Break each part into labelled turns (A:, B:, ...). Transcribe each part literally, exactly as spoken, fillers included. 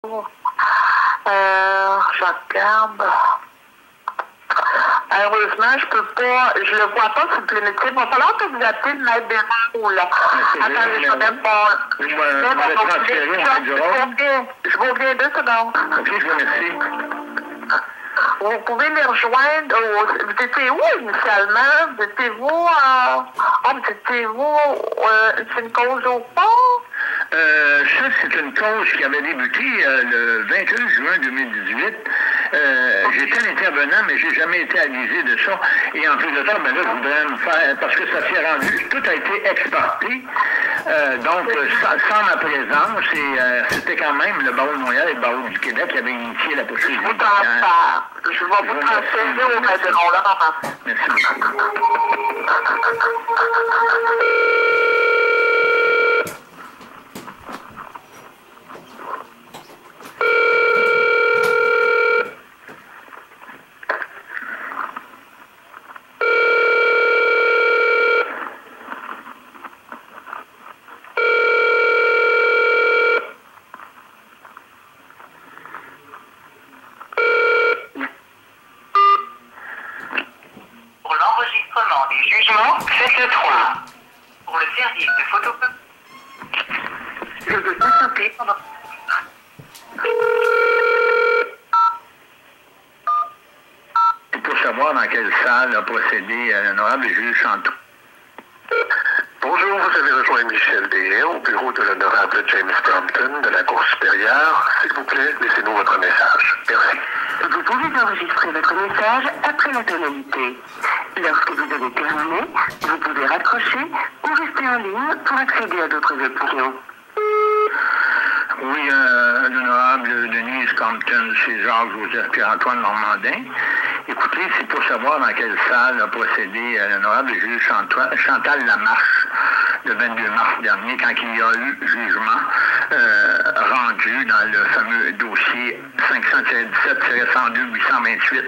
A: Euh, je regarde. Heureusement, je peux pas, je le vois pas sur le métier. Il va falloir que vous appelez le maître Bernard là. Attendez, je vais mettre mon...
B: Je vais transférer au maître Jérôme.
A: Je vous reviens deux secondes.
B: Ok, je vous remercie.
A: Vous pouvez les rejoindre. Au... Vous étiez où initialement? Vous étiez où? Euh... Oh, vous étiez où? Euh... C'est une cause au fond?
B: Euh, ça, c'est une cause qui avait débuté euh, le vingt et un juin deux mille dix-huit. Euh, J'étais l'intervenant, mais j'ai jamais été avisé de ça. Et en plus de ça, ben là, je voudrais me faire, parce que ça s'est rendu, tout a été exporté. Euh, donc, sans, sans ma présence, et euh, c'était quand même le barreau de Montréal et le barreau du Québec qui avaient initié la poursuite.
A: Je vous transfère. Je vais vous transférer au maître Bernard.
B: Merci beaucoup.
C: Pour l'enregistrement des jugements, faites le trois. Pour le service de photocopie, je veux patienter pendant...
B: Et pour savoir dans quelle salle a procédé euh, l'honorable juge Chantou.
D: Bonjour, vous avez rejoint Michel Deshaye au bureau de l'honorable James Crompton de la Cour supérieure. S'il vous plaît, laissez-nous votre message. Merci.
C: Vous pouvez enregistrer votre message après la tonalité. Lorsque vous avez terminé, vous pouvez raccrocher ou rester en ligne pour accéder à d'autres options.
B: Oui, euh, l'honorable Denise Compton, c'est Jacques-Joseph Pierre-Antoine Normandin. Écoutez, c'est pour savoir dans quelle salle a procédé euh, l'honorable juge Chantal, Chantal Lamarche le vingt-deux mars dernier, quand il y a eu jugement euh, rendu dans le fameux dossier cinq cent dix-sept cent deux huit cent vingt-huit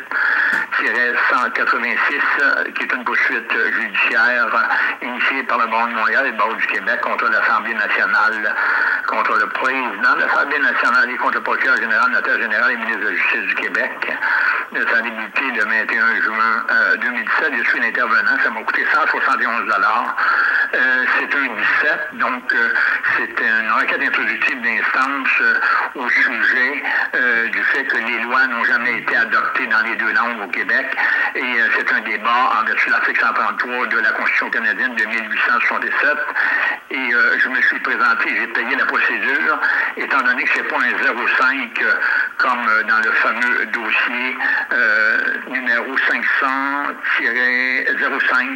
B: cent quatre-vingt-six, euh, qui est une poursuite euh, judiciaire euh, initiée par le barreau de Montréal et le barreau du Québec contre l'Assemblée nationale, contre le président de l'Assemblée nationale et contre le procureur général, notaire général et ministre de la Justice du Québec. Ça a débuté le vingt et un juin euh, deux mille dix-sept. Je suis l'intervenant. Ça m'a coûté cent soixante et onze dollars. Euh, c'est un dix-sept, donc euh, c'est une requête introductive d'instance euh, au sujet euh, du fait que les lois n'ont jamais été adoptées dans les deux langues au Québec. Et euh, c'est un débat en vertu de l'article cent trente-trois de la Constitution canadienne de mille huit cent soixante-sept. Et euh, je me suis présenté, j'ai payé la procédure, étant donné que c'est pas un zéro cinq euh, comme euh, dans le fameux dossier euh, numéro cinq cents zéro cinq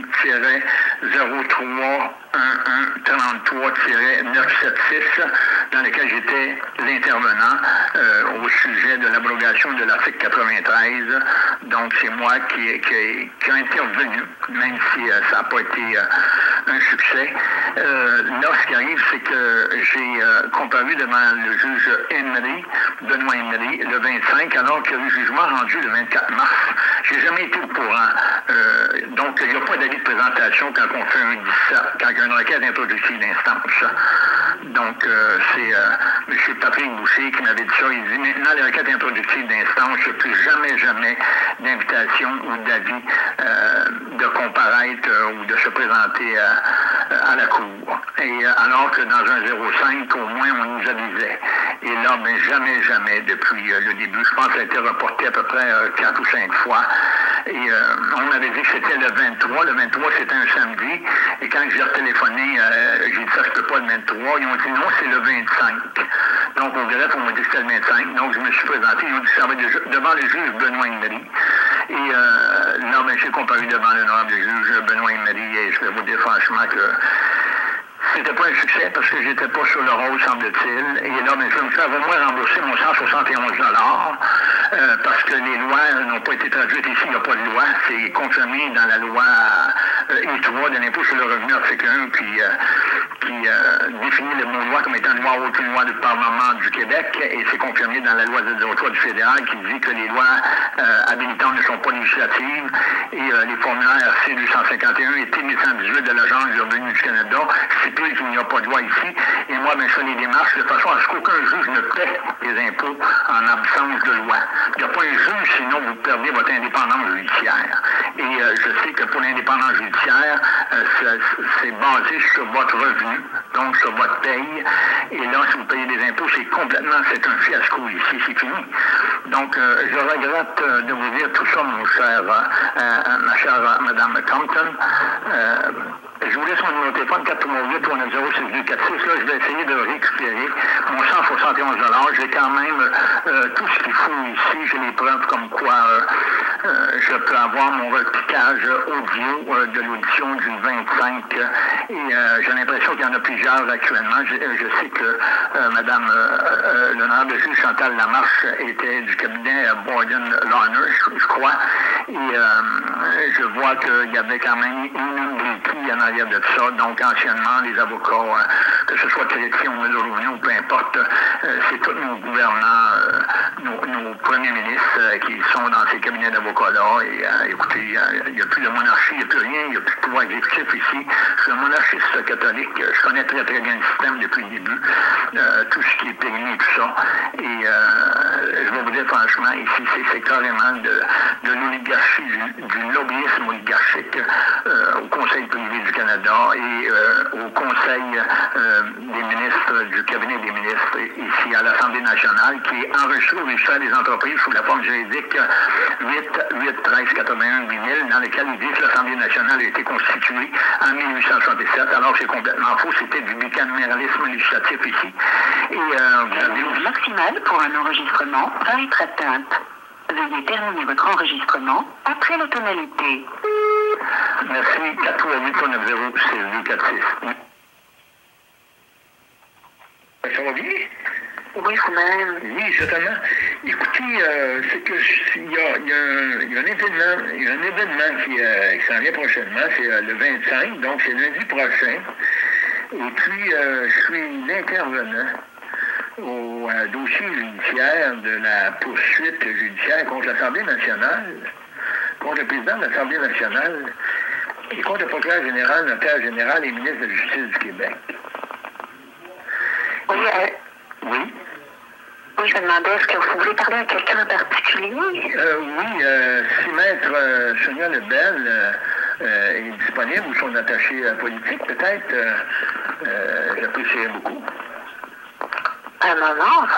B: zéro trois un un trente-trois neuf cent soixante-seize, dans lequel j'étais l'intervenant euh, au sujet de l'abrogation de l'article quatre-vingt-treize. Donc, c'est moi qui, qui, qui a intervenu, même si euh, ça n'a pas été euh, un succès. Euh, là, ce qui arrive, c'est que j'ai euh, comparu devant le juge Emery, Benoît Emery, le vingt-cinq, alors qu'il y a eu jugement rendu le vingt-quatre mars. J'ai jamais été au courant. Euh, donc, il n'y a pas d'avis de présentation quand on fait un dix-sept, quand il y a une requête introductive d'instance. Donc, euh, c'est euh, M. Patrick Boucher qui m'avait dit ça. Il dit, maintenant, les requêtes introductives d'instance, je ne plus jamais, jamais d'invitation ou d'avis euh, de comparaître euh, ou de se présenter euh, à la Cour. Et euh, alors que dans un zéro cinq, au moins, on nous avisait. Et là, ben, jamais, jamais, depuis euh, le début, je pense que ça a été reporté à peu près euh, quatre ou cinq fois. Et euh, on m'avait dit que c'était le vingt-trois. Le vingt-trois, c'était un samedi. Et quand j'ai téléphoné, euh, j'ai dit ça, je peux pas le vingt-trois. Ils ont dit non, c'est le vingt-cinq. Donc, au greffe, on m'a dit que c'était le vingt-cinq. Donc, je me suis présenté. Ils ont dit que ça va être devant le juge Benoît Emery. Et euh, là, ben, j'ai comparu devant l'honorable juge Benoît Emery. Et je vais vous dire franchement que c'était pas un succès parce que j'étais pas sur le rôle, semble-t-il. Et là, ben, je vais me faire au moins rembourser mon cent soixante et onze dollars euh, parce que les lois n'ont pas été traduites ici. Il n'y a pas de loi. C'est confirmé dans la loi euh, et trois de l'impôt sur le revenu, article un, qui, euh, qui euh, définit le mot loi comme étant une loi haute, une loi du Parlement du Québec, et c'est confirmé dans la loi de zéro trois du fédéral qui dit que les lois euh, habilitantes ne sont pas législatives, et euh, les formulaires C deux cent cinquante et un et T mille cent dix-huit de l'Agence du revenu du Canada stipulent qu'il n'y a pas de loi ici, et moi, ben, je fais les démarches de façon à ce qu'aucun juge ne paie les impôts en absence de loi. Il n'y a pas un juge, sinon vous perdez votre indépendance judiciaire. Et euh, je sais que pour l'indépendance judiciaire, euh, c'est basé sur votre revenu, donc sur votre paye. Et là, si vous payez des impôts, c'est complètement, c'est un fiasco ici, c'est fini. Donc, euh, je regrette euh, de vous dire tout ça, mon cher, euh, euh, ma chère euh, Madame Compton. Euh, je vous laisse mon numéro de téléphone, quatre trois huit, trois neuf zéro, six deux quatre six. Là, je vais essayer de récupérer mon cent soixante et onze dollars. J'ai quand même euh, tout ce qu'il faut ici. J'ai les preuves comme quoi euh, euh, je peux avoir mon repiquage audio euh, de l'audition du vingt-cinq. Et euh, j'ai l'impression qu'il y en a plusieurs actuellement. Je, je sais que euh, Madame euh, euh, l'honorable juge Chantal Lamarche était du cabinet Borden Larner, je, je crois. Et euh, je vois qu'il y avait quand même une Blakey en arrière de ça. Donc, anciennement, les avocats, euh, que ce soit Chrétien ou Mulroney ou peu importe, euh, c'est tous nos gouvernants, euh, nos, nos premiers ministres euh, qui sont dans ces cabinets d'avocats-là. Et euh, écoutez, il n'y a, a plus de monarchie, il n'y a plus rien, il n'y a plus de pouvoir exécutif ici. Je suis un monarchiste catholique. Je connais très, très bien le système depuis le début, euh, tout ce qui est périmé et tout ça. Et euh, je vais vous dire franchement, ici, c'est carrément de, de l'oligarchie, du, du lobbyisme oligarchique euh, au Conseil privé du Canada et euh, au Conseil euh, des ministres, du cabinet des ministres ici à l'Assemblée nationale, qui est enregistré au registre des entreprises sous la forme juridique huit huit treize quatre-vingt-un huit mille, dans lequel ils disent que l'Assemblée nationale a été constituée en mille huit cent soixante-sept, alors que c'est complètement faux, c'était du bicaméralisme législatif ici. Et euh, vous avez
C: Le maximal pour un enregistrement va être atteinte. Veuillez terminer votre enregistrement après la tonalité.
B: Merci, quatre trois huit, trois neuf zéro, six deux quatre six. Ça va bien?
A: Oui, vous-même.
B: Oui, certainement. Écoutez, euh, c'est que il y a, y, a y a un événement, il y a un événement qui, euh, qui s'en vient prochainement, c'est euh, le vingt-cinq, donc c'est lundi prochain. Et puis, euh, je suis l'intervenant au euh, dossier judiciaire de la poursuite judiciaire contre l'Assemblée nationale, contre le président de l'Assemblée nationale et contre le procureur général, notaire général et ministre de la Justice du Québec.
A: Oui, euh,
B: Oui.
A: oui, je me demandais, est-ce que vous voulez parler à quelqu'un en particulier?
B: Euh, oui, euh, si Maître euh, Sonia Lebel euh, euh, est disponible ou son attaché euh, politique, peut-être, euh, euh, j'apprécierais beaucoup.
A: Un moment.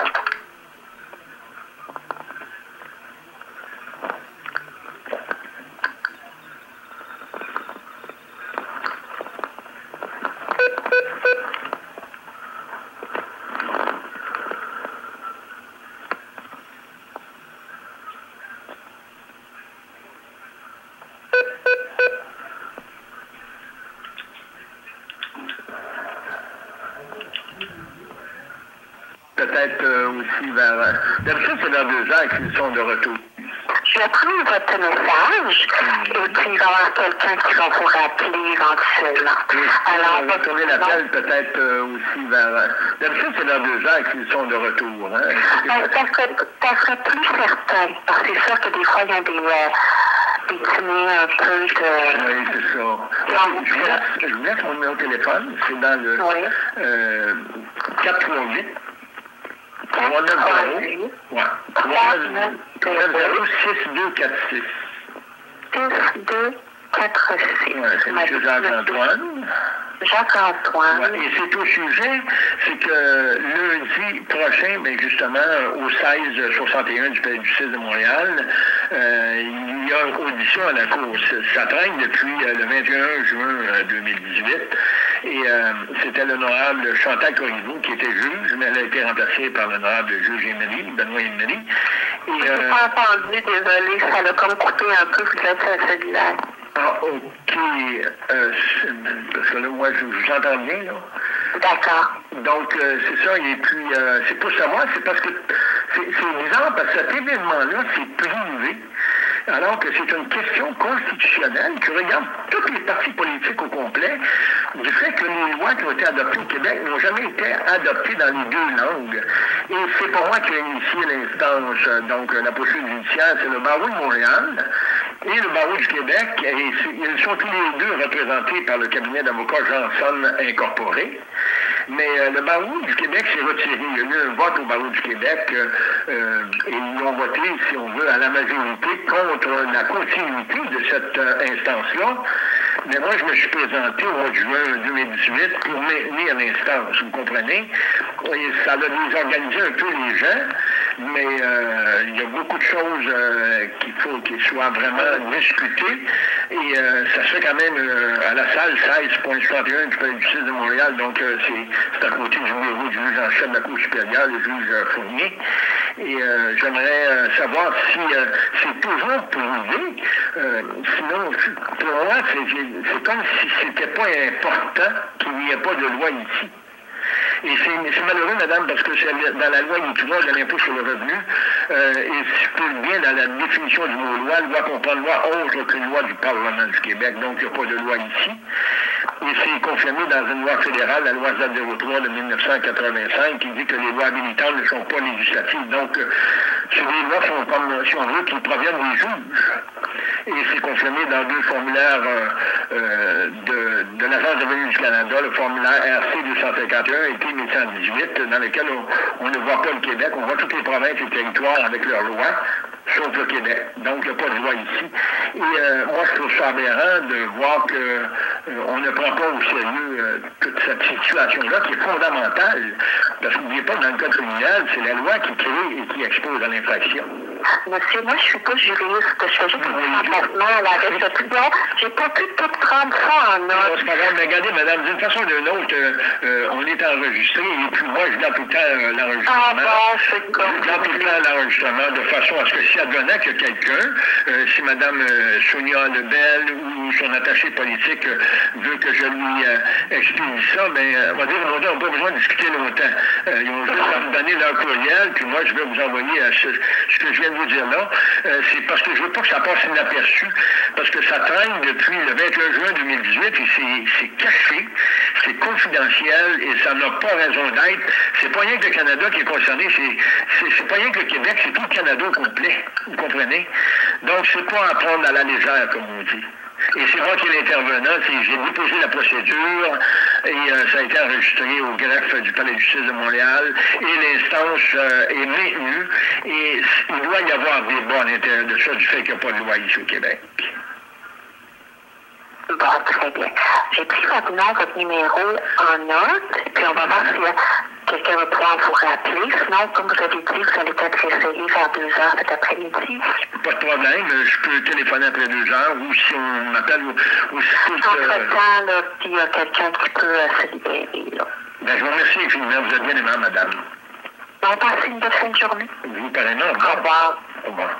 B: Peut-être euh, aussi vers... Euh, d'habitude, c'est vers deux heures qu'ils sont de retour.
A: Je vais prendre votre message et puis il va y avoir quelqu'un qui va vous rappeler éventuellement.
B: Oui,
A: Alors,
B: on va tourner l'appel peut-être euh, aussi vers... Euh, d'habitude, c'est vers deux heures qu'ils sont de retour. Hein?
A: ben, ça, serait, ça serait plus certain, parce que c'est sûr que des fois, il y a des, euh, des dîners un peu de...
B: Oui, c'est ça.
A: Donc,
B: je, vous laisse, je vous laisse mon numéro de téléphone. C'est dans le
A: Oui.
B: euh, quatre trois huit. trois neuf zéro. Ouais. trois neuf zéro, six deux quatre six.
A: six deux quatre six.
B: Ouais, c'est M. Jacques-Antoine.
A: Jacques-Antoine.
B: Ouais, et c'est au sujet, c'est que lundi prochain, ben justement, au seize soixante et un du Palais de justice de Montréal, euh, il y a une audition à la Cour. Ça traîne depuis euh, le vingt et un juin deux mille dix-huit. Et euh, c'était l'honorable Chantal Corriveau qui était juge, mais elle a été remplacée par l'honorable juge Emery, Benoît Emery.
A: Je n'ai euh, pas entendu, désolé, ça l'a comme coupé un peu, vous êtes à celui-là.
B: Ah, ok. Euh, parce que là, moi, je vous entends bien, là.
A: D'accord.
B: Donc, euh, c'est ça. Et puis, euh, c'est pour savoir, c'est parce que c'est bizarre, parce que cet événement-là, c'est privé. alors que c'est une question constitutionnelle qui regarde tous les partis politiques au complet, du fait que les lois qui ont été adoptées au Québec n'ont jamais été adoptées dans les deux langues. Et c'est pas moi qui ai initié l'instance, donc la poursuite judiciaire, c'est le barreau de Montréal et le barreau du Québec, et ils sont tous les deux représentés par le cabinet d'avocats Janson Incorporé. Mais euh, le barreau du Québec s'est retiré. Il y a eu un vote au barreau du Québec euh, et ils ont voté, si on veut, à la majorité contre la continuité de cette euh, instance-là. Mais moi, je me suis présenté au mois de juin deux mille dix-huit pour maintenir l'instance, vous comprenez? Et ça a désorganisé un peu les gens, mais euh, il y a beaucoup de choses euh, qu'il faut qu'ils soient vraiment discutées. Et euh, ça se fait quand même euh, à la salle seize soixante et un du Palais de justice de Montréal, donc euh, c'est à côté du bureau du juge en chef de la Cour supérieure, le juge euh, Fournier. Et euh, j'aimerais euh, savoir si euh, c'est toujours prouvé. Euh, sinon, pour moi, c'est comme si c'était pas important qu'il n'y ait pas de loi ici. Et c'est malheureux, madame, parce que c'est dans la loi équivalente de l'impôt sur le revenu, euh, et c'est bien dans la définition du mot loi, loi comprend loi autre qu'une loi du Parlement du Québec, donc il n'y a pas de loi ici. Et c'est confirmé dans une loi fédérale, la loi Z zéro trois de mille neuf cent quatre-vingt-cinq, qui dit que les lois habilitantes ne sont pas législatives. Donc, euh, ces lois sont comme, si on veut, qui proviennent des juges. Et c'est confirmé dans deux formulaires euh, euh, de, de l'Agence de revenu du Canada, le formulaire R C deux cent cinquante et un et T mille cent dix-huit, dans lequel on, on ne voit pas le Québec, on voit toutes les provinces et territoires avec leurs lois, sauf le Québec. Donc, il n'y a pas de loi ici. Et euh, moi, je trouve ça aberrant de voir qu'on euh, ne prend pas au sérieux euh, toute cette situation-là qui est fondamentale. Parce que n'oubliez pas, dans le code criminel, c'est la loi qui crée et qui expose à l'infraction.
A: Monsieur, moi, je suis pas juriste. Je fais juste un traitement à la réception. J'ai pas pu tout prendre ça en note.
B: C'est pas grave, mais regardez, madame, d'une façon ou d'une autre, euh, euh, on est enregistré, et puis moi, je garde tout le temps euh, l'enregistrement.
A: Ah bon, c'est comme...
B: Je garde tout le temps l'enregistrement, de façon à ce que si advenant que quelqu'un, euh, si madame euh, Sonia Lebel ou son attaché politique euh, veut que je lui euh, explique ça, ben, euh, on va dire, on n'a pas besoin de discuter longtemps. Euh, ils vont juste me donner leur courriel, puis moi, je vais vous envoyer euh, ce, ce que je viens de vous dire là. Euh, c'est parce que je veux pas que ça passe inaperçu, parce que ça traîne depuis le vingt et un juin deux mille dix-huit et c'est caché, c'est confidentiel et ça n'a pas raison d'être. C'est pas rien que le Canada qui est concerné, c'est pas rien que le Québec, c'est tout le Canada au complet, vous comprenez? Donc c'est pas à prendre à la légère, comme on dit. Et c'est moi qui est l'intervenant, j'ai déposé la procédure et euh, ça a été enregistré au greffe du Palais de justice de Montréal et l'instance euh, est maintenue et il doit y avoir des bons à l'intérieur de ça du fait qu'il n'y a pas de loi ici au Québec.
A: Bon, très bien. J'ai pris votre nom, votre numéro en note, puis on va voir si quelqu'un va pouvoir vous rappeler. Sinon, comme vous avez dit, vous allez peut-être essayer vers deux heures cet après-midi.
B: Pas de problème, je peux téléphoner après deux heures ou si on m'appelle ou, ou si tout...
A: Entre-temps, là, s'il y a quelqu'un qui peut euh, se libérer, là.
B: Ben, je vous remercie infiniment, vous êtes bien aimable, madame.
A: On passe une bonne fin de journée.
B: Vous, pareillement, au
A: revoir. Au revoir.
B: Au revoir.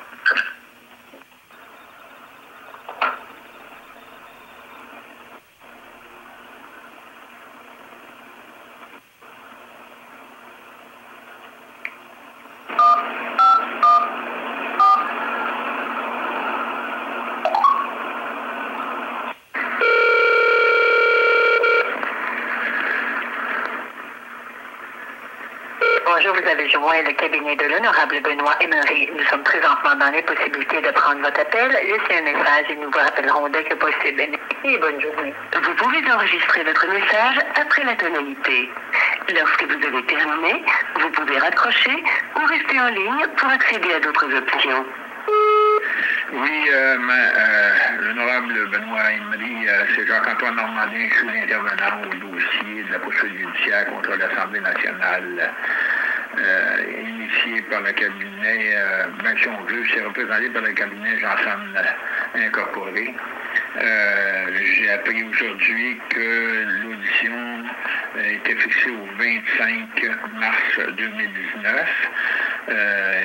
A: Bonjour, vous avez joint le cabinet de l'honorable Benoît Emery. Nous sommes présentement dans l'impossibilité de prendre votre appel. Laissez un message et nous vous rappellerons dès que possible. Et bonne journée.
C: Vous pouvez enregistrer votre message après la tonalité. Lorsque vous avez terminé, vous pouvez raccrocher ou rester en ligne pour accéder à d'autres options.
B: Oui, euh, euh, l'honorable Benoît Emery, euh, c'est Jacques-Antoine Normandin, je suis l'intervenant au dossier de la poursuite judiciaire contre l'Assemblée nationale. Euh, initié par le cabinet, euh, ben, si on veut, c'est représenté par le cabinet Janson Incorporé. Euh, J'ai appris aujourd'hui que l'audition était fixée au vingt-cinq mars deux mille dix-neuf. Euh,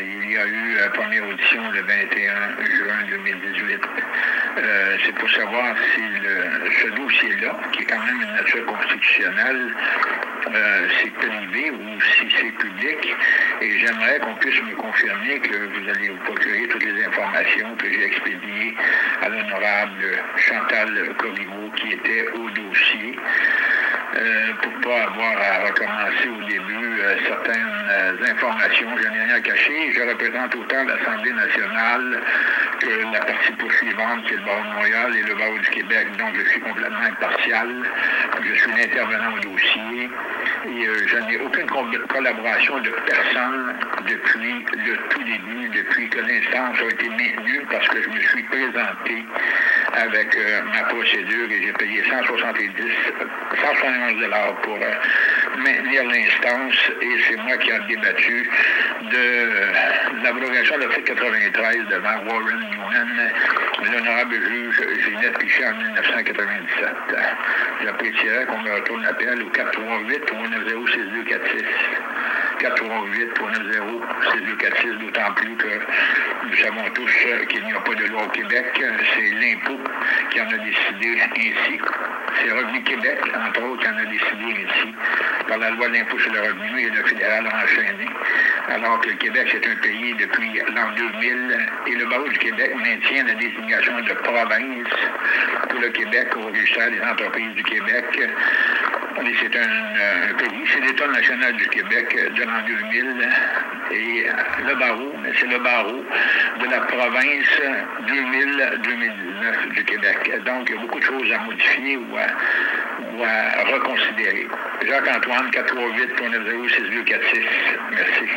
B: il y a eu la première audition le vingt et un juin deux mille dix-huit. Euh, c'est pour savoir si le, ce dossier-là, qui est quand même une nature constitutionnelle, euh, c'est privé ou si c'est public. Et j'aimerais qu'on puisse me confirmer que vous allez vous procurer toutes les informations que j'ai expédiées à l'honorable Chantal Corriveau qui était au dossier. Euh, pour ne pas avoir à recommencer au début euh, certaines euh, informations. Je n'ai rien caché. Je représente autant l'Assemblée nationale que la partie poursuivante, qui est le barreau de Montréal et le barreau du Québec. Donc, je suis complètement impartial. Je suis l'intervenant au dossier. Et euh, je n'ai aucune co- collaboration de personne depuis le tout début, depuis que l'instance a été maintenue, parce que je me suis présenté avec euh, ma procédure et j'ai payé cent soixante-dix, cent soixante-onze dollars pour euh, maintenir l'instance et c'est moi qui ai débattu de euh, l'abrogation de l'article quatre-vingt-treize devant Warren Newman, l'honorable juge Ginette Pichet en mille neuf cent quatre-vingt-dix-sept. J'apprécierais qu'on me retourne l'appel au quatre trois huit, trois neuf zéro, six deux quatre six. quatre trois huit, trois neuf zéro, six deux quatre six, d'autant plus que nous savons tous qu'il n'y a pas de loi au Québec. C'est l'impôt qui en a décidé ainsi. C'est Revenu Québec, entre autres, qui en a décidé ainsi. Par la loi de l'impôt sur le revenu et le fédéral a enchaîné. Alors que le Québec, c'est un pays depuis l'an deux mille et le barreau du Québec maintient la désignation de province pour le Québec au registre des entreprises du Québec. Et c'est un, un pays, c'est l'État national du Québec de l'an deux mille et le barreau, mais c'est le barreau de la province deux mille à deux mille dix-neuf du Québec. Donc, il y a beaucoup de choses à modifier ou à, ou à reconsidérer. Jacques-Antoine, quatre trois huit, trois neuf zéro, six deux quatre six. Merci.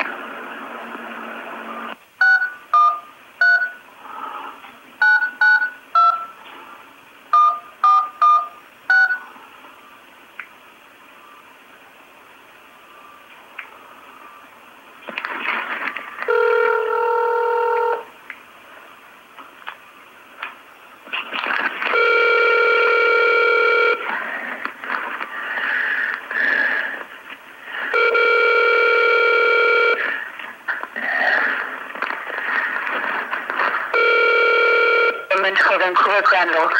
C: Vancouver Granville.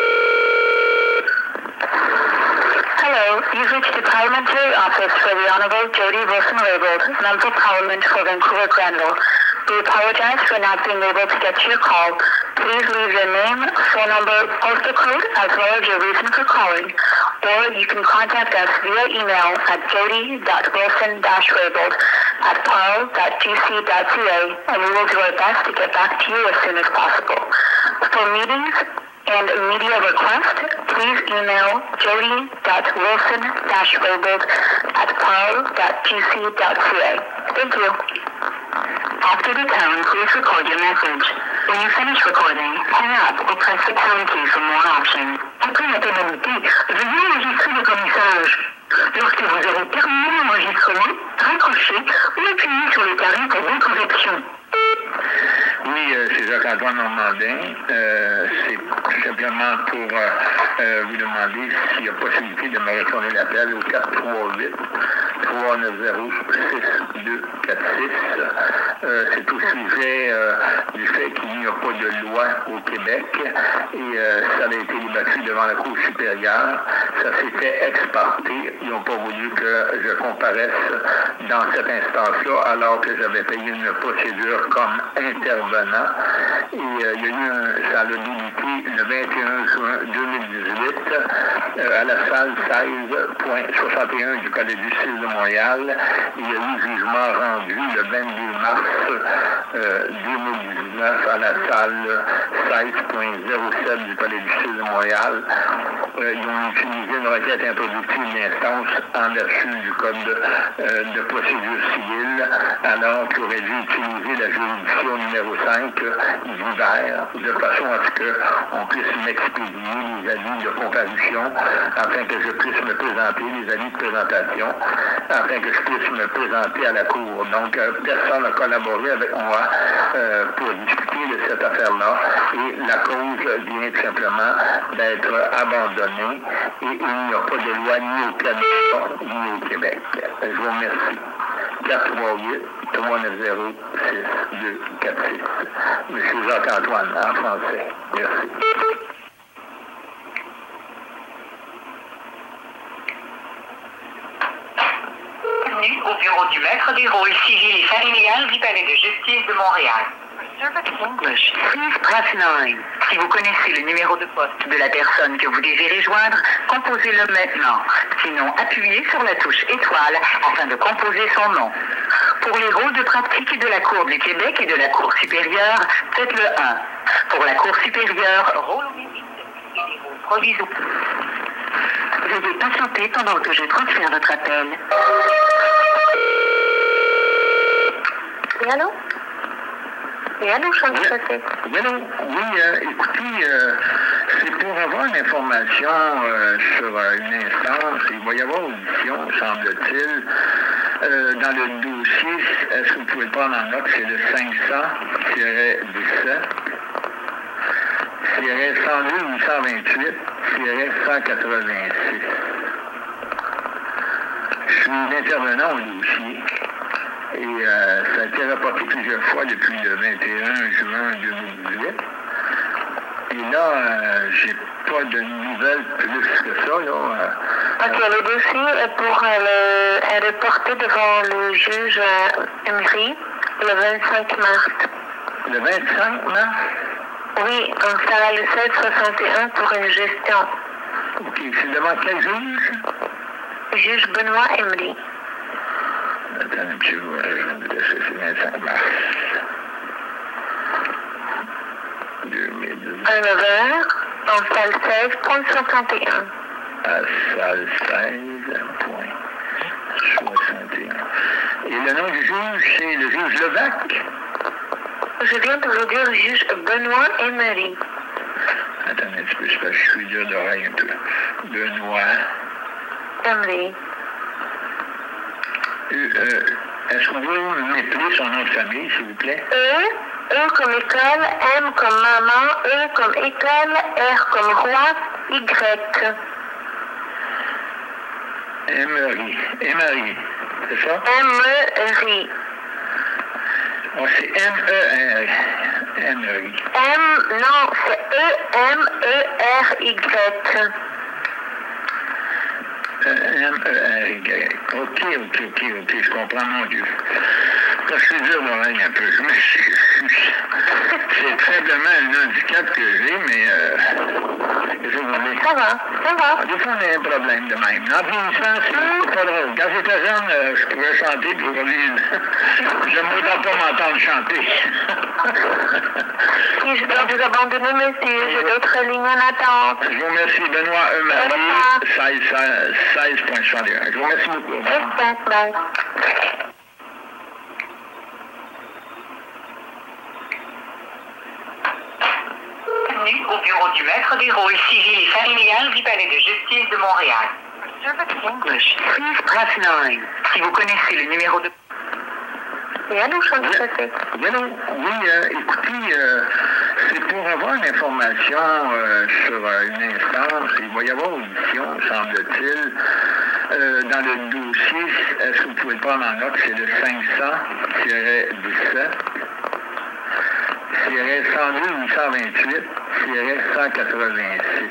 C: Hello, you've reached the Parliamentary Office for the Honourable Jody Wilson-Raybould, Member of Parliament for Vancouver Granville. We apologize for not being able to get to your call. Please leave your name, phone number, postal code, as well as your reason for calling. Or you can contact us via email at jody dot wilson dash raybould at parl dot g c dot c a, and we will do our best to get back to you as soon as possible. For meetings and media requests, please email jody dot wilson dash raybould at parl dot g c dot c a. Thank you. After the tone, please record your message. When you finish recording, hang up or press the pound key for more options. Après la tonalité, veuillez enregistrer votre message. Lorsque vous avez terminé l'enregistrement, raccrochez ou appuyez sur le carré pour d'autres options.
B: Oui, euh, c'est Jacques-Antoine Normandin. Euh, c'est tout simplement pour euh, euh, vous demander s'il y a possibilité de me retourner l'appel au quatre trois huit, trois neuf zéro, six deux quatre six. Euh, c'est au sujet euh, du fait qu'il n'y a pas de loi au Québec et euh, ça a été débattu devant la Cour supérieure. Ça s'était exporté. Ils n'ont pas voulu que je comparaisse dans cette instance-là alors que j'avais payé une procédure comme intervenant. Et euh, il y a eu un, ça a débuté le vingt et un juin deux mille dix-huit euh, à la salle seize soixante et un du Palais de justice de Montréal. Il y a eu jugement rendu le vingt-deux mars euh, deux mille dix-neuf à la salle seize zéro sept du Palais de justice de Montréal. Euh, ils ont utilisé une requête introductive d'instance en vertu du Code de, euh, de procédure civile, alors qu'ils auraient dû utiliser la juridiction numéro cinq d'hiver, de façon à ce qu'on puisse m'expédier les avis de comparution, afin que je puisse me présenter, les avis de présentation, afin que je puisse me présenter à la Cour. Donc, euh, personne n'a collaboré avec moi euh, pour discuter de cette affaire-là, et la cause vient tout simplement d'être abandonnée, et il n'y a pas de loi ni au Canada, ni au Québec. Je vous remercie. quatre trois huit, trois neuf zéro, six deux quatre six. Monsieur Jacques-Antoine, en français. Merci.
C: Bienvenue au bureau du maître des rôles civil et familial du Palais de justice de Montréal. English, please press nine. Si vous connaissez le numéro de poste de la personne que vous désirez joindre, composez-le maintenant. Sinon, appuyez sur la touche étoile afin de composer son nom. Pour les rôles de pratique de la Cour du Québec et de la Cour supérieure, faites le un. Pour la Cour supérieure, rôle au mérite et les rôles provisoires. Veuillez patienter pendant que je transfère votre appel.
A: Oui, allô? Oui, allô, je suis en train de
B: Oui, oui euh, écoutez, euh, c'est pour avoir une information euh, sur euh, une instance. Il va y avoir audition, semble-t-il. Euh, dans le dossier, est-ce que vous pouvez le prendre en note, c'est le cinq cents dix-sept, cent deux huit cent vingt-huit, cent quatre-vingt-six. Je suis intervenant au dossier. Et euh, ça a été rapporté plusieurs fois depuis le vingt et un juin deux mille dix-huit. Et là, euh, j'ai pas de nouvelles plus que ça, là. Euh,
A: Ok, le dossier est, pour, euh, le, est reporté devant le juge euh, Emery le vingt-cinq mars.
B: Le vingt-cinq mars?
A: Oui, donc ça va le sept soixante et un pour une gestion.
B: Ok, c'est devant quel juge?
A: Juge Benoît Emery.
B: Attends un petit peu, c'est vingt-cinq mars. deux mille dix.
A: À neuf heures, en salle seize, point soixante et un.
B: À salle seize, point soixante et un. Et le nom du juge, c'est le juge Levac?
A: Je viens de vous dire juge Benoît Emery.
B: Attendez un petit peu, c'est parce que je suis dur d'oreille un peu. Benoît
A: Emery.
B: Euh, Est-ce qu'on peut m'appeler son nom de famille, s'il vous plaît?
A: E, E comme école, M comme maman, E comme école, R comme roi, Y.
B: Emery. Emery, c'est ça?
A: M-E-R-I.
B: Oh, c'est M-E-R. Emery.
A: M, non, c'est E-M-E-R-Y.
B: M-E-R-Y. Ok, ok, ok, ok, je comprends, mon Dieu. Quand je suis dur d'oreille un peu, je m'excuse. C'est faiblement un handicap que j'ai, mais euh, je vous dis.
A: Ça va, ça va.
B: Des fois, on a un problème de même. En vieillissant, c'est pas drôle. Quand j'étais jeune, euh, je pouvais chanter, puis aujourd'hui, je ne voudrais pas m'entendre chanter.
A: Si je dois vous abandonner, monsieur, j'ai d'autres lignes en attente.
B: Je vous remercie, Benoît Emery, seize point soixante et un. Je vous remercie beaucoup.
A: Bye, bye.
C: Bienvenue au bureau du maître des rôles civil et familial du Palais de justice de Montréal. English, please press nine. Si vous connaissez le numéro de...
A: Oui, allô, je suis en train de
B: Oui, oui euh, écoutez, euh, c'est pour avoir une information euh, sur euh, une instance. Il va y avoir audition, semble-t-il. Euh, dans le dossier, est-ce que vous pouvez le prendre en note, c'est le cinq cents dix-sept, cent deux huit cent vingt-huit, cent quatre-vingt-six.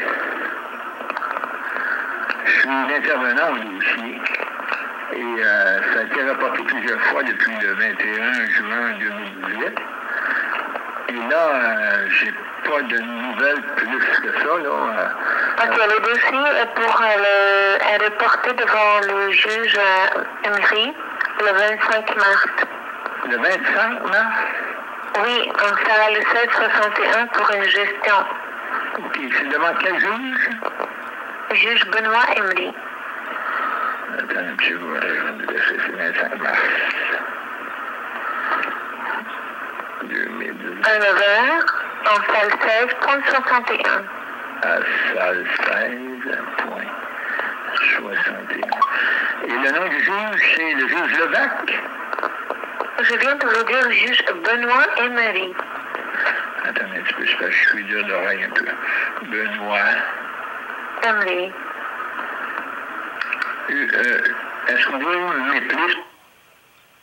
B: Je suis intervenant au dossier. Et euh, ça a été rapporté plusieurs fois depuis le vingt et un juin deux mille dix-huit. Et là, euh, j'ai pas de nouvelles plus que ça, là. Euh,
A: Ok, le dossier est, pour, euh, le, est reporté devant le juge euh, Emery le vingt-cinq mars.
B: Le vingt-cinq mars?
A: Oui, donc ça va le sept soixante et un pour une gestion.
B: Ok, c'est devant quel juge?
A: Juge Benoît Emery.
B: Attends un petit peu, c'est vingt-cinq mars. deux mille dix.
A: À neuf heures, en salle seize, point soixante et un.
B: À salle seize, point soixante et un. Et le nom du juge, c'est le juge Levac?
A: Je viens de vous dire juge Benoît Emery.
B: Attendez un petit peu, c'est parce que je suis dur d'oreille un peu. Benoît
A: Emery.
B: Euh, Est-ce qu'on peut m'appeler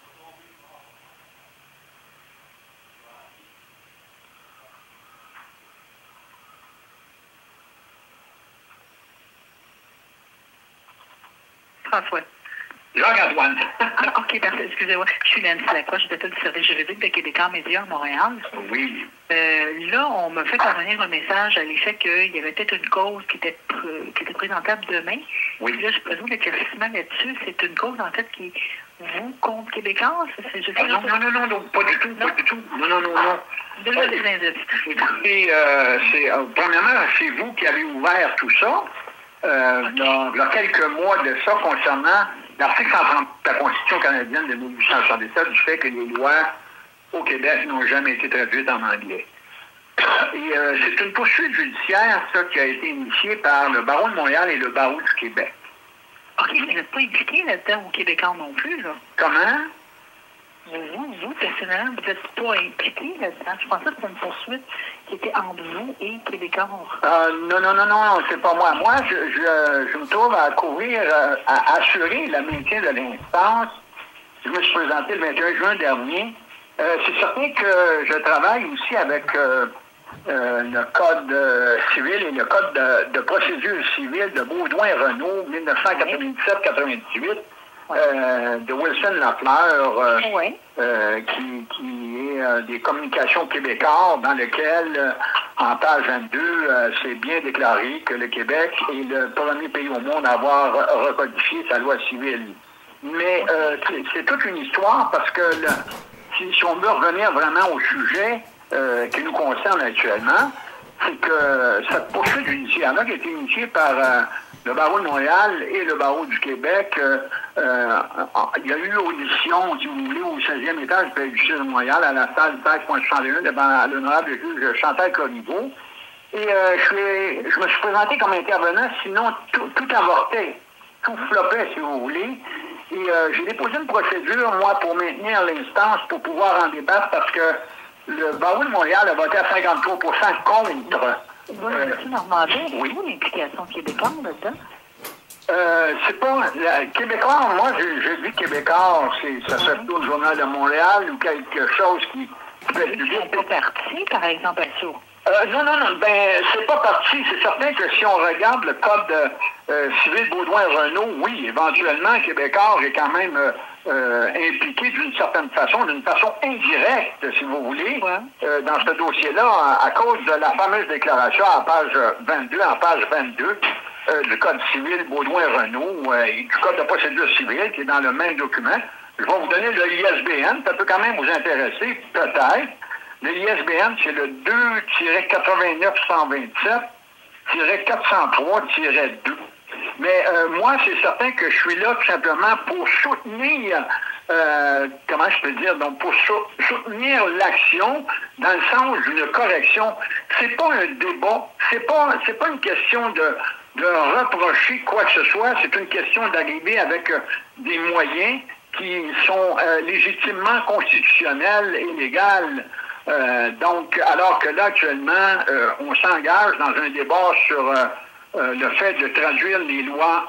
A: François?
B: Jacques-Antoine.
A: Ah, OK, parfait. Excusez-moi. Je suis Nancy Lacroix, je suis du service juridique de Québécois Média à Montréal.
B: Oui.
A: Euh, là, on m'a fait parvenir un message à l'effet qu'il y avait peut-être une cause qui était, pr- qui était présentable demain.
B: Oui.
A: Puis là, je présente l'éclaircissement là-dessus. C'est une cause, en fait, qui vous contre Québécois? C'est juste
B: Ah, non, non, non, non, non, pas du tout,
A: non.
B: pas du tout. Non, non, non, non.
A: Déjà des indices.
B: Écoutez, euh, c'est, euh, premièrement, c'est vous qui avez ouvert tout ça. Euh,
A: OK.
B: dans, dans quelques mois de ça concernant l'article cent trente de la Constitution canadienne de mille huit cent soixante-dix-sept du fait que les lois au Québec n'ont jamais été traduites en anglais. Et euh, c'est une poursuite judiciaire, ça, qui a été initiée par le barreau de Montréal et le barreau du Québec.
A: OK, vous n'êtes pas impliqué là-dedans au Québécois non plus, là?
B: Comment?
A: Vous, vous, personnellement, vous n'êtes pas impliqué là-dedans. Je pensais que c'était une poursuite qui était entre vous et Québécois.
B: Euh, non, non, non, non, c'est pas moi. Moi, je, je, je me trouve à courir, euh, à assurer le maintien de l'instance. Je me suis présenté le vingt et un juin dernier. Euh, c'est certain que je travaille aussi avec euh, euh, le Code euh, civil et le Code de, de procédure civile de Baudouin-Renault, dix-neuf cent quatre-vingt-dix-sept quatre-vingt-dix-huit. Euh, de Wilson Lafleur, euh,
A: Oui.
B: euh, qui, qui est euh, des communications québécoises, dans lequel, euh, en page vingt-deux, euh, c'est bien déclaré que le Québec est le premier pays au monde à avoir recodifié sa loi civile. Mais euh, c'est, c'est toute une histoire parce que le, si, si on veut revenir vraiment au sujet euh, qui nous concerne actuellement, c'est que cette poursuite judiciaire-là qui a été initiée par euh, le barreau de Montréal et le barreau du Québec, euh, euh, il y a eu audition, si vous voulez, au seizième étage du palais de justice de Montréal, à la salle seize soixante et un, devant l'honorable juge Chantal Corriveau. Et euh, je, suis, je me suis présenté comme intervenant, sinon tout, tout avortait, tout flopait, si vous voulez. Et euh, j'ai déposé une procédure, moi, pour maintenir l'instance, pour pouvoir en débattre, parce que le barreau de Montréal a voté à cinquante-trois pour cent contre.
A: Vous, M. Normandin,
B: oui.
A: avez-vous l'implication québécoise là-dedans?
B: Euh, c'est pas... La, Québécois, moi, je, je dis Québécois, c'est, ça se fait plutôt le Journal de Montréal ou quelque chose qui... qui fait
A: Ils ne sont pas partis, par exemple, à ça.
B: Euh, non, non, non, ben, c'est pas parti. C'est certain que si on regarde le code euh, civil Baudouin-Renault, oui, éventuellement, Québécois est quand même euh, euh, impliqué d'une certaine façon, d'une façon indirecte, si vous voulez,
A: Ouais.
B: euh, dans ce dossier-là, à, à cause de la fameuse déclaration à page vingt-deux, en page vingt-deux, euh, du code civil Baudouin-Renault euh, et du code de procédure civile, qui est dans le même document. Je vais vous donner le I S B N, ça peut quand même vous intéresser, peut-être. Le I S B N, c'est le deux quatre-vingt-neuf cent vingt-sept quatre cent trois deux. Mais euh, moi, c'est certain que je suis là tout simplement pour soutenir, euh, comment je peux dire, donc pour sou- soutenir l'action dans le sens d'une correction. C'est pas un débat, c'est pas, c'est pas une question de, de reprocher quoi que ce soit, c'est une question d'arriver avec euh, des moyens qui sont euh, légitimement constitutionnels et légaux. Euh, donc, alors que là, actuellement, euh, on s'engage dans un débat sur euh, euh, le fait de traduire les lois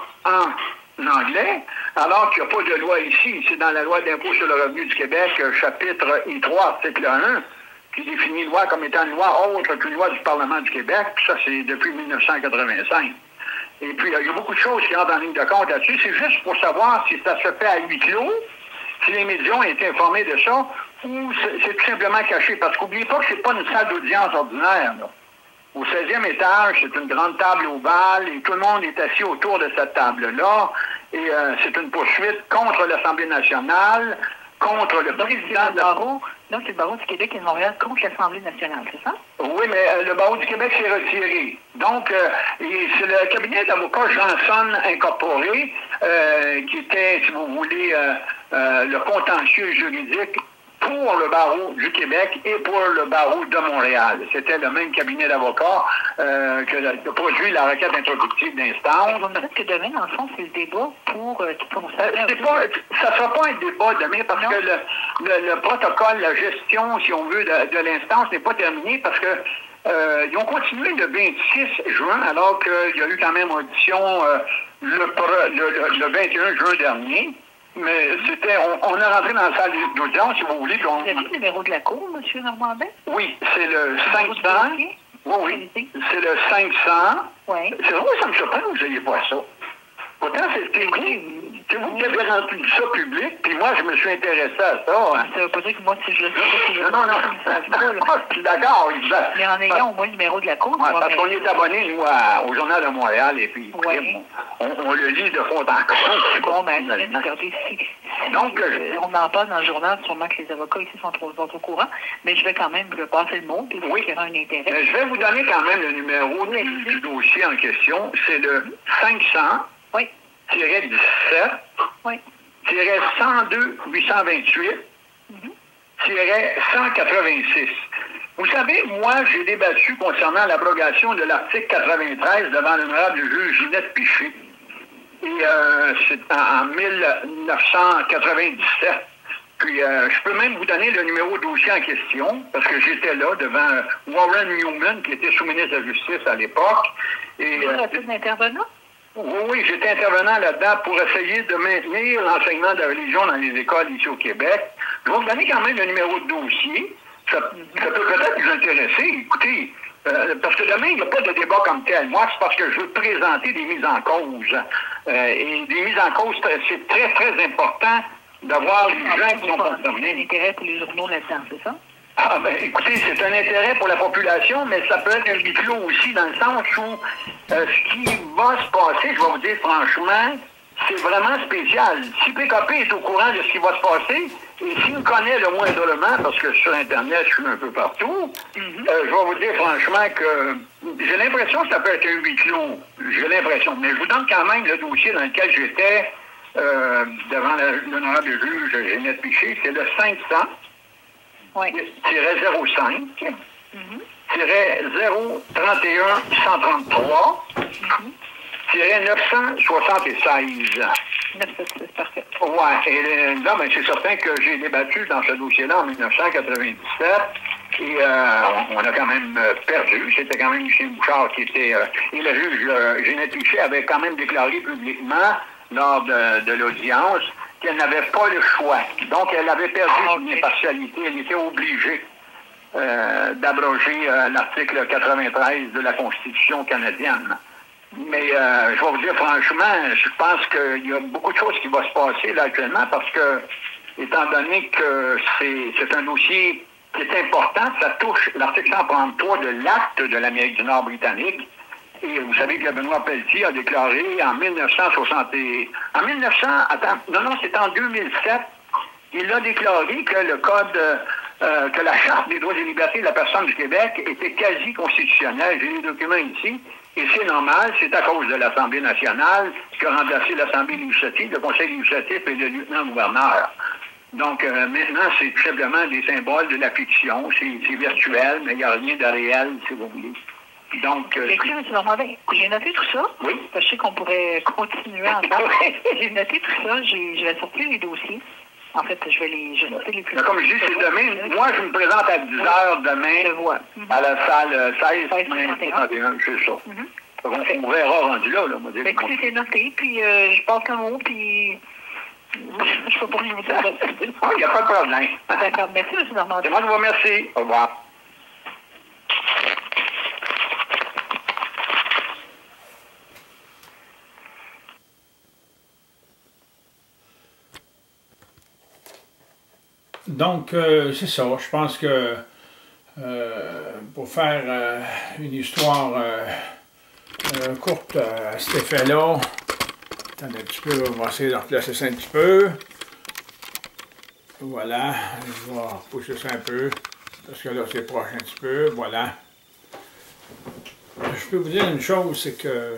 B: en anglais, alors qu'il n'y a pas de loi ici. C'est dans la loi d'impôt sur le revenu du Québec, euh, chapitre I trois, article un, qui définit loi comme étant une loi autre qu'une loi du Parlement du Québec. Puis ça, c'est depuis mille neuf cent quatre-vingt-cinq. Et puis, il y a beaucoup de choses qui entrent en ligne de compte là-dessus. C'est juste pour savoir si ça se fait à huis clos, si les médias ont été informés de ça, ou c'est tout simplement caché. Parce qu'oubliez pas que c'est pas une salle d'audience ordinaire, là. Au seizième étage, c'est une grande table ovale et tout le monde est assis autour de cette table-là. Et euh, c'est une poursuite contre l'Assemblée nationale, contre le président de la...
A: barreau. Donc, c'est le barreau du Québec et de Montréal contre l'Assemblée nationale, c'est ça?
B: Oui, mais euh, le barreau du Québec s'est retiré. Donc, euh, et c'est le cabinet d'avocats Janson Incorporé euh, qui était, si vous voulez, euh, euh, le contentieux juridique pour le barreau du Québec et pour le barreau de Montréal. C'était le même cabinet d'avocats euh, que a produit la requête introductive d'instance.
A: Vous me dites que demain, dans le fond, c'est le débat pour euh, qui concerne...
B: Euh, c'est pas, ça ne sera pas un débat demain parce non. que le, le, le protocole, la gestion, si on veut, de, de l'instance n'est pas terminé parce que euh, ils ont continué le vingt-six juin alors qu'il y a eu quand même audition euh, le, le, le vingt et un juin dernier. Mais c'était, on, on est rentré dans la salle d'audience, si vous voulez. On...
A: Vous avez le numéro de la cour, M. Normandin?
B: Oui, c'est le cinq cents. Oui, oui. C'est le cinq cents.
A: Oui.
B: C'est vrai, ça me surprend que vous n'ayez pas ça. Pourtant, c'est écrit. C'est vous qui avez rendu ça public, puis moi, je me suis intéressé à ça. Hein.
A: Ça veut pas dire que moi, si je le sais, si je le sais,
B: non, non, non, je suis d'accord.
A: Mais en ayant au moins le numéro de la Cour.
B: Ouais, parce qu'on est abonné, nous, à, au Journal de Montréal, et puis
A: ouais.
B: on, on le lit de fond en comble.
A: Bon, ben, regardez, si, si Donc, euh, on en parle dans le journal, sûrement que les avocats ici sont, trop, sont au courant, mais je vais quand même le passer le mot, puis oui. Il y aura un intérêt.
B: Mais je vais vous donner quand même le numéro oui. du dossier en question. C'est le cinq cents
A: oui.
B: dix-sept
A: oui.
B: cent deux huit cent vingt-huit cent quatre-vingt-six. Vous savez, moi, j'ai débattu concernant l'abrogation de l'article quatre-vingt-treize devant l'honorable juge Ginette Piché. Et euh, c'est en, en mille neuf cent quatre-vingt-dix-sept. Puis, euh, je peux même vous donner le numéro de dossier en question, parce que j'étais là devant Warren Newman, qui était sous-ministre de la Justice à l'époque.
A: Et vous euh, êtes intervenant?
B: Oui, oui, j'étais intervenant là-dedans pour essayer de maintenir l'enseignement de la religion dans les écoles ici au Québec. Je vais vous donner quand même le numéro de dossier. Ça, ça peut peut-être vous intéresser. Écoutez, euh, parce que demain, il n'y a pas de débat comme tel. Moi, c'est parce que je veux présenter des mises en cause. Euh, et des mises en cause, c'est très, très important d'avoir les gens qui sont concernés.
A: C'est un intérêt pour les journaux là-dedans, c'est ça?
B: Ah, ben, écoutez, c'est un intérêt pour la population, mais ça peut être un huis clos aussi, dans le sens où euh, ce qui va se passer, je vais vous dire franchement, c'est vraiment spécial. Si P K P est au courant de ce qui va se passer, et s'il me connaît le moindrement, parce que sur Internet, je suis un peu partout, mm-hmm. euh, je vais vous dire franchement que j'ai l'impression que ça peut être un huis clos. J'ai l'impression. Mais je vous donne quand même le dossier dans lequel j'étais euh, devant l'honorable juge Ginette Piché. C'est le cinq cents zéro cinq zéro trente et un cent trente-trois neuf cent soixante-seize.
A: neuf cent soixante-seize, parfait.
B: Oui, et là, ben, c'est certain que j'ai débattu dans ce dossier-là en mille neuf cent quatre-vingt-dix-sept. Et euh, on a quand même perdu. C'était quand même Michel Bouchard qui était... Euh, et le juge euh, Ginette Piché avait quand même déclaré publiquement lors de, de l'audience qu'elle n'avait pas le choix. Donc, elle avait perdu ah, okay. son impartialité. Elle était obligée euh, d'abroger euh, l'article quatre-vingt-treize de la Constitution canadienne. Mais euh, je vais vous dire franchement, je pense qu'il y a beaucoup de choses qui vont se passer là actuellement parce que, étant donné que c'est un dossier qui est important, ça touche l'article cent trente-trois de l'acte de l'Amérique du Nord britannique. Et vous savez que Benoît Pelletier a déclaré en mille neuf cent soixante... En mille neuf cents... Attends, non, non, c'est en deux mille sept. Il a déclaré que le code... Euh, que la Charte des droits et libertés de la personne du Québec était quasi constitutionnelle. J'ai les documents ici. Et c'est normal, c'est à cause de l'Assemblée nationale qui a remplacé l'Assemblée législative, le Conseil législatif et le lieutenant-gouverneur. Donc, euh, maintenant, c'est tout simplement des symboles de la fiction. C'est virtuel, mais il n'y a rien de réel, si vous voulez. Donc, euh,
A: écoutez, M. Normandin, j'ai noté tout ça.
B: Oui.
A: Je sais qu'on pourrait continuer ensemble. J'ai noté tout ça. Je vais sortir les dossiers. En fait, je vais les je vais noter les plus.
B: Mais comme je dis, c'est demain. Moi, je me présente à dix heures demain.
A: Je vois.
B: À la salle seize trente et un, c'est ça.
A: Mm-hmm.
B: On, on verra rendu là. là on va dire.
A: Ben, écoutez, c'est noté, puis euh, je passe un mot, puis je ne peux pas vous dire.
B: Il n'y a pas de problème.
A: D'accord. Merci, M. Normandin.
B: C'est moi qui vous remercie. Au revoir.
E: Donc, euh, c'est ça. Je pense que euh, pour faire euh, une histoire euh, euh, courte à cet effet-là, attendez un petit peu, on va essayer de replacer ça un petit peu. Voilà, je vais repousser ça un peu, parce que là, c'est proche un petit peu. Voilà. Je peux vous dire une chose, c'est que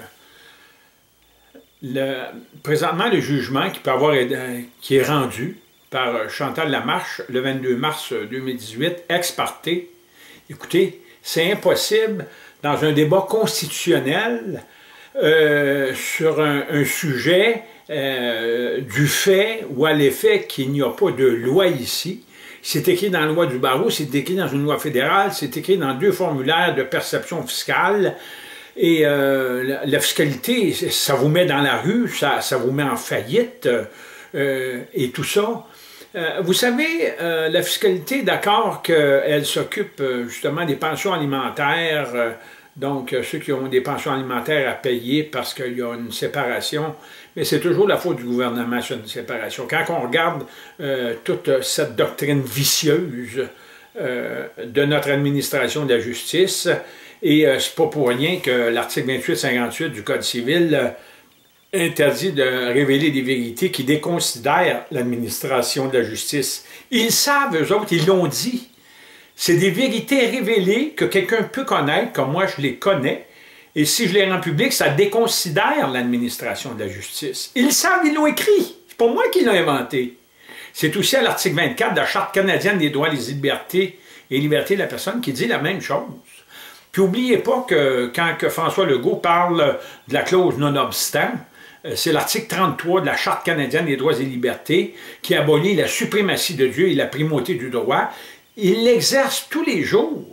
E: le, présentement, le jugement qui peut avoir qui est rendu par Chantal Lamarche le vingt-deux mars deux mille dix-huit, ex parte. Écoutez, c'est impossible dans un débat constitutionnel euh, sur un, un sujet euh, du fait ou à l'effet qu'il n'y a pas de loi ici. C'est écrit dans la loi du barreau, c'est écrit dans une loi fédérale, c'est écrit dans deux formulaires de perception fiscale. Et euh, la, la fiscalité, ça vous met dans la rue, ça, ça vous met en faillite euh, et tout ça. Euh, vous savez, euh, la fiscalité, d'accord qu'elle s'occupe euh, justement des pensions alimentaires, euh, Donc, ceux qui ont des pensions alimentaires à payer parce qu'il y a une séparation, mais c'est toujours la faute du gouvernement sur une séparation. Quand on regarde euh, toute cette doctrine vicieuse euh, de notre administration de la justice, et euh, c'est pas pour rien que l'article vingt-huit cinquante-huit du Code civil euh, interdit de révéler des vérités qui déconsidèrent l'administration de la justice. Ils savent, eux autres, ils l'ont dit. C'est des vérités révélées que quelqu'un peut connaître, comme moi je les connais, et si je les rends publiques, ça déconsidère l'administration de la justice. Ils savent, ils l'ont écrit. C'est pas moi qui l'ai inventé. C'est aussi à l'article vingt-quatre de la Charte canadienne des droits, des libertés et libertés de la personne qui dit la même chose. Puis n'oubliez pas que quand que François Legault parle de la clause non-obstant, c'est l'article trente-trois de la Charte canadienne des droits et libertés qui abolit la suprématie de Dieu et la primauté du droit. Il l'exerce tous les jours.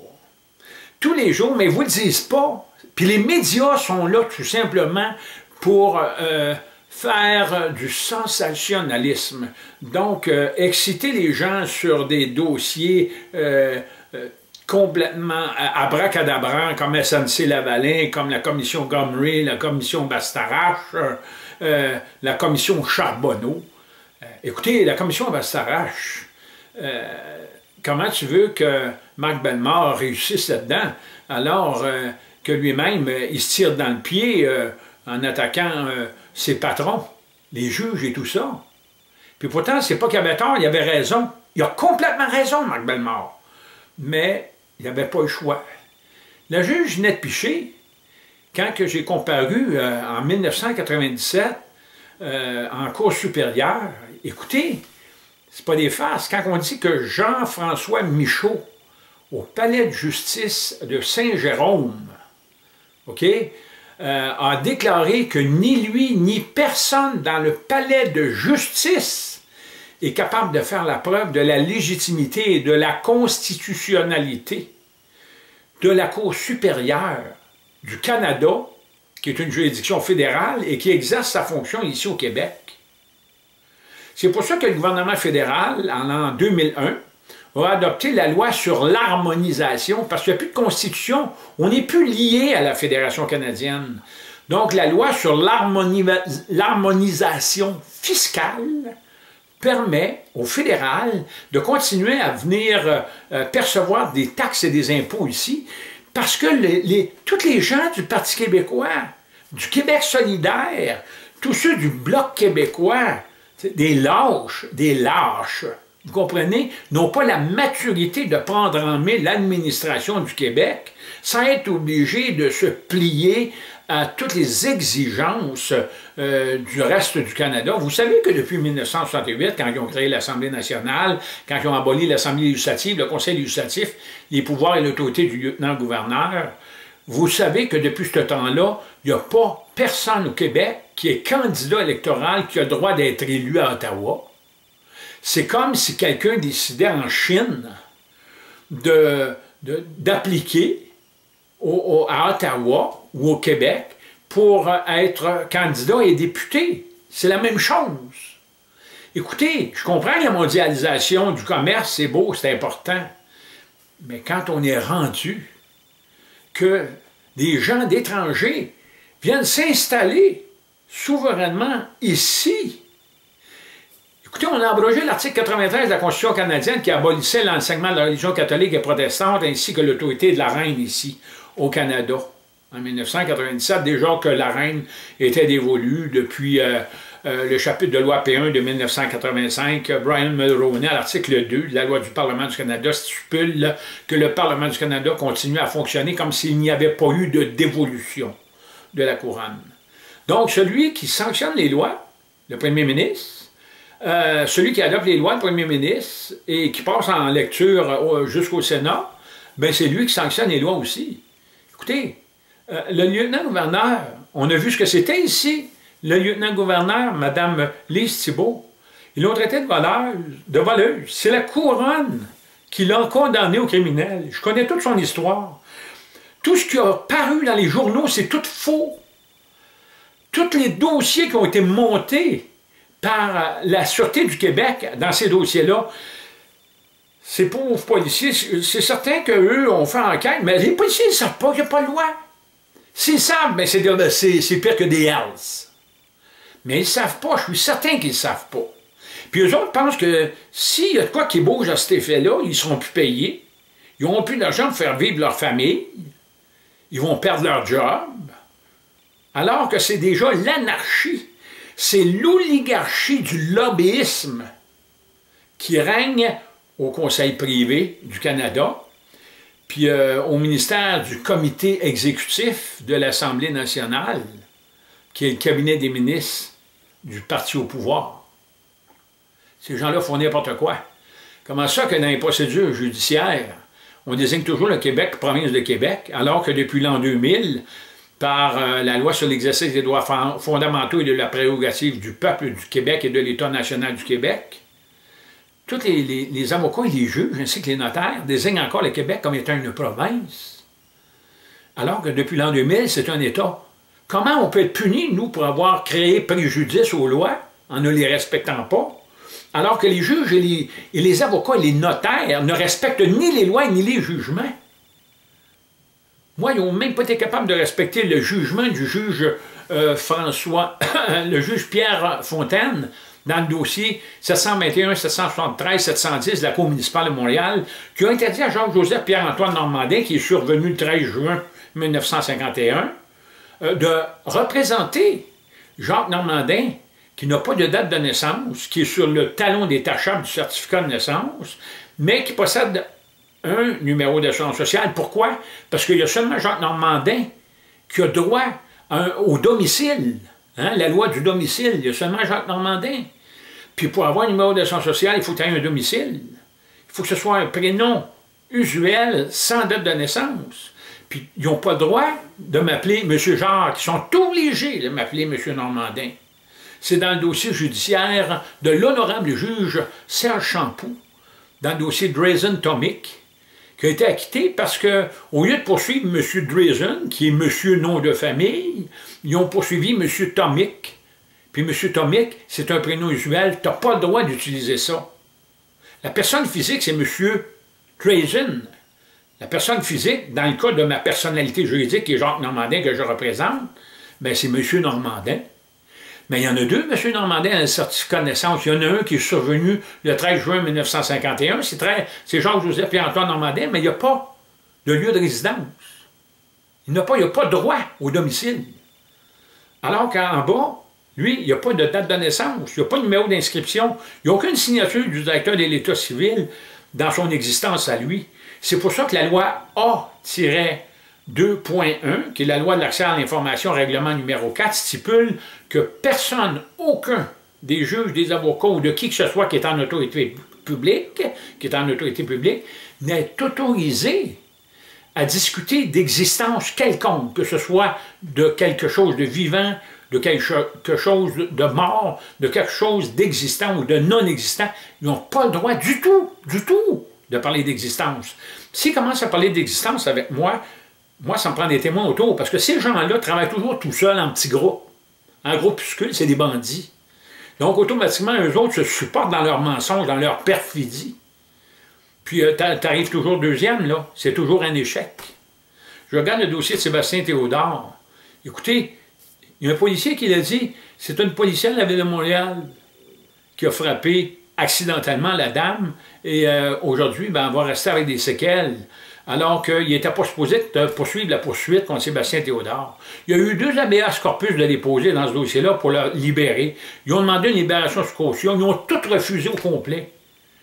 E: Tous les jours, mais ils ne vous le disent pas. Puis les médias sont là tout simplement pour euh, faire du sensationnalisme. Donc, euh, exciter les gens sur des dossiers euh, euh, complètement abracadabrants comme S N C-Lavalin, comme la commission Gomery, la commission Bastarache, euh, la commission Charbonneau. Euh, écoutez, la commission Bastarache, euh, comment tu veux que Marc Bellemare réussisse là-dedans, alors euh, que lui-même, euh, il se tire dans le pied euh, en attaquant euh, ses patrons, les juges et tout ça. Puis pourtant, c'est pas qu'il avait tort, il avait raison. Il a complètement raison, Marc Bellemare. Mais il n'avait pas le choix. La juge Ginette Piché, quand j'ai comparu euh, en mille neuf cent quatre-vingt-dix-sept euh, en Cour supérieure, écoutez, c'est pas des farces. Quand on dit que Jean-François Michaud, au palais de justice de Saint-Jérôme, OK, euh, a déclaré que ni lui ni personne dans le palais de justice est capable de faire la preuve de la légitimité et de la constitutionnalité de la Cour supérieure du Canada, qui est une juridiction fédérale et qui exerce sa fonction ici au Québec. C'est pour ça que le gouvernement fédéral, en l'an deux mille un, a adopté la loi sur l'harmonisation, parce qu'il n'y a plus de constitution, on n'est plus lié à la Fédération canadienne. Donc la loi sur l'harmonisation fiscale permet au fédéral de continuer à venir euh, percevoir des taxes et des impôts ici, parce que les, les, tous les gens du Parti québécois, du Québec solidaire, tous ceux du Bloc québécois, des lâches, des lâches, vous comprenez, n'ont pas la maturité de prendre en main l'administration du Québec sans être obligés de se plier à toutes les exigences euh, du reste du Canada. Vous savez que depuis mille neuf cent soixante-huit, quand ils ont créé l'Assemblée nationale, quand ils ont aboli l'Assemblée législative, le Conseil législatif, les pouvoirs et l'autorité du lieutenant-gouverneur, vous savez que depuis ce temps-là, il n'y a pas personne au Québec qui est candidat électoral qui a le droit d'être élu à Ottawa. C'est comme si quelqu'un décidait en Chine de, de, d'appliquer au, au, à Ottawa ou au Québec pour être candidat et député. C'est la même chose. Écoutez, je comprends la mondialisation du commerce, c'est beau, c'est important. Mais quand on est rendu que des gens d'étrangers viennent s'installer souverainement ici. Écoutez, on a abrogé l'article quatre-vingt-treize de la Constitution canadienne qui abolissait l'enseignement de la religion catholique et protestante ainsi que l'autorité de la reine ici, au Canada. En mille neuf cent quatre-vingt-dix-sept, déjà que la reine était dévolue depuis euh, euh, le chapitre de loi P un de mille neuf cent quatre-vingt-cinq, Brian Mulroney, à l'article deux de la loi du Parlement du Canada, stipule que le Parlement du Canada continue à fonctionner comme s'il n'y avait pas eu de dévolution de la couronne. Donc, celui qui sanctionne les lois, le premier ministre, Euh, celui qui adopte les lois, le premier ministre, et qui passe en lecture euh, jusqu'au Sénat, ben c'est lui qui sanctionne les lois aussi. Écoutez, euh, le lieutenant-gouverneur, on a vu ce que c'était ici, le lieutenant-gouverneur, Mme Lise Thibault, ils l'ont traité de voleuse, de voleuse. C'est la couronne qui l'a condamné au criminel. Je connais toute son histoire. Tout ce qui a paru dans les journaux, c'est tout faux. Tous les dossiers qui ont été montés par la Sûreté du Québec dans ces dossiers-là, ces pauvres policiers, c'est certain qu'eux ont fait enquête, mais les policiers ne savent pas qu'il n'y a pas de loi. S'ils savent, ben c'est pire que des Hells. Mais ils ne savent pas, je suis certain qu'ils ne savent pas. Puis eux autres pensent que s'il y a de quoi qui bouge à cet effet-là, ils ne seront plus payés, ils n'auront plus d'argent pour faire vivre leur famille, ils vont perdre leur job, alors que c'est déjà l'anarchie, c'est l'oligarchie du lobbyisme qui règne au Conseil privé du Canada, puis euh, au ministère du Comité exécutif de l'Assemblée nationale, qui est le cabinet des ministres du parti au pouvoir. Ces gens-là font n'importe quoi. Comment ça que dans les procédures judiciaires, on désigne toujours le Québec, province de Québec, alors que depuis l'an deux mille, par euh, la loi sur l'exercice des droits fondamentaux et de la prérogative du peuple du Québec et de l'État national du Québec, tous les, les, les avocats et les juges, ainsi que les notaires, désignent encore le Québec comme étant une province, alors que depuis l'an deux mille, c'est un État. Comment on peut être puni, nous, pour avoir créé préjudice aux lois, en ne les respectant pas, alors que les juges et les, et les avocats et les notaires ne respectent ni les lois ni les jugements? Moi, ils n'ont même pas été capables de respecter le jugement du juge euh, François, le juge Pierre Fontaine, dans le dossier sept cent vingt et un, sept cent soixante-treize, sept cent dix de la Cour municipale de Montréal, qui a interdit à Jacques-Joseph Pierre-Antoine Normandin, qui est survenu le treize juin mille neuf cent cinquante et un, euh, de représenter Jacques Normandin, qui n'a pas de date de naissance, qui est sur le talon détachable du certificat de naissance, mais qui possède un numéro d'assurance sociale. Pourquoi? Parce qu'il y a seulement Jacques Normandin qui a droit à un, au domicile. Hein, la loi du domicile, il y a seulement Jacques Normandin. Puis pour avoir un numéro d'assurance sociale, il faut qu'il y ait un domicile. Il faut que ce soit un prénom usuel sans date de naissance. Puis ils n'ont pas le droit de m'appeler M. Jacques. Ils sont obligés de m'appeler M. Normandin. C'est dans le dossier judiciaire de l'honorable juge Serge Champoux, dans le dossier Drazen-Tomic, qui a été acquitté parce que, au lieu de poursuivre M. Drazen, qui est monsieur nom de famille, ils ont poursuivi M. Tomic. Puis M. Tomic, c'est un prénom usuel, tu n'as pas le droit d'utiliser ça. La personne physique, c'est M. Drazen. La personne physique, dans le cas de ma personnalité juridique, qui est Jacques Normandin, que je représente, ben c'est M. Normandin. Mais il y en a deux, M. Normandin, a le certificat de naissance. Il y en a un qui est survenu le treize juin mille neuf cent cinquante et un. C'est Jacques-Joseph Pierre-Antoine Normandin, mais il n'y a pas de lieu de résidence. Il n'a pas, il n'y a pas de droit au domicile. Alors qu'en bas, lui, il n'y a pas de date de naissance, il n'y a pas de numéro d'inscription, il n'y a aucune signature du directeur de l'État civil dans son existence à lui. C'est pour ça que la loi A deux point un, qui est la loi de l'accès à l'information, règlement numéro quatre, stipule que personne, aucun des juges, des avocats ou de qui que ce soit qui est en autorité publique, qui est en autorité publique, n'est autorisé à discuter d'existence quelconque, que ce soit de quelque chose de vivant, de quelque chose de mort, de quelque chose d'existant ou de non-existant. Ils n'ont pas le droit du tout, du tout, de parler d'existence. S'ils commencent à parler d'existence avec moi, moi, ça me prend des témoins autour, parce que ces gens-là travaillent toujours tout seuls en petits groupes. En groupuscule, c'est des bandits. Donc, automatiquement, eux autres se supportent dans leurs mensonges, dans leur perfidie. Puis, euh, t'arrives toujours deuxième, là. C'est toujours un échec. Je regarde le dossier de Sébastien Théodore. Écoutez, il y a un policier qui l'a dit, c'est une policière de la Ville de Montréal qui a frappé accidentellement la dame, et euh, aujourd'hui, ben, elle va rester avec des séquelles, alors qu'il n'était pas supposé de poursuivre la poursuite contre Sébastien Théodore. Il y a eu deux habeas corpus de déposer dans ce dossier-là pour le libérer. Ils ont demandé une libération sous caution, ils ont tout refusé au complet.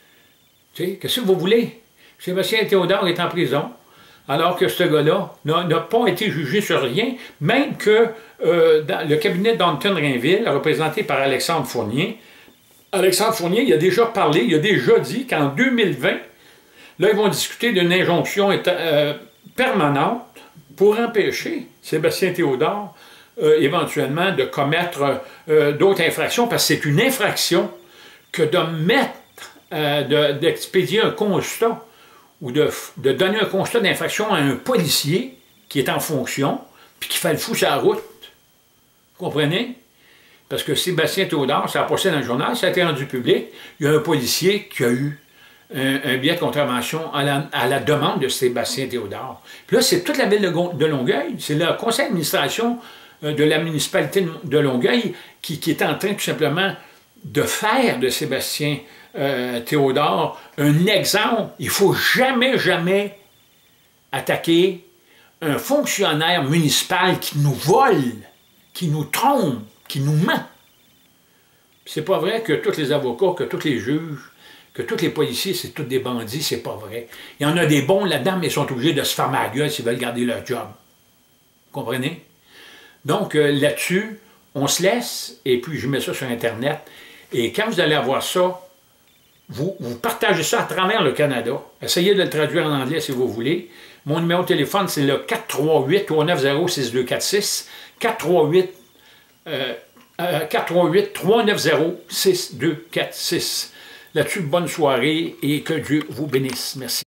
E: Tu sais, qu'est-ce que vous voulez? Sébastien Théodore est en prison, alors que ce gars-là n'a pas été jugé sur rien, même que euh, dans le cabinet d'Anton-Rainville, représenté par Alexandre Fournier, Alexandre Fournier, il a déjà parlé, il a déjà dit qu'en deux mille vingt, là, ils vont discuter d'une injonction euh, permanente pour empêcher Sébastien Théodore euh, éventuellement de commettre euh, d'autres infractions, parce que c'est une infraction que de mettre, euh, d'expédier un constat ou de, de donner un constat d'infraction à un policier qui est en fonction, puis qui fait le fou sur la route. Vous comprenez? Parce que Sébastien Théodore, ça a passé dans le journal, ça a été rendu public, il y a un policier qui a eu un, un billet de contravention à la, à la demande de Sébastien Théodore. Puis là, c'est toute la ville de, de Longueuil, c'est le conseil d'administration de la municipalité de Longueuil qui, qui est en train tout simplement de faire de Sébastien euh, Théodore un exemple. Il ne faut jamais, jamais attaquer un fonctionnaire municipal qui nous vole, qui nous trompe, qui nous ment. C'est pas vrai que tous les avocats, que tous les juges, que tous les policiers, c'est tous des bandits, c'est pas vrai. Il y en a des bons là-dedans, mais ils sont obligés de se fermer la gueule s'ils veulent garder leur job. Vous comprenez? Donc, euh, là-dessus, on se laisse, et puis je mets ça sur Internet, et quand vous allez avoir ça, vous, vous partagez ça à travers le Canada. Essayez de le traduire en anglais si vous voulez. Mon numéro de téléphone, c'est le quatre trois huit, trois neuf zéro, six deux quatre six, quatre trois huit, trois neuf zéro, six deux quatre six. Là-dessus, bonne soirée et que Dieu vous bénisse. Merci.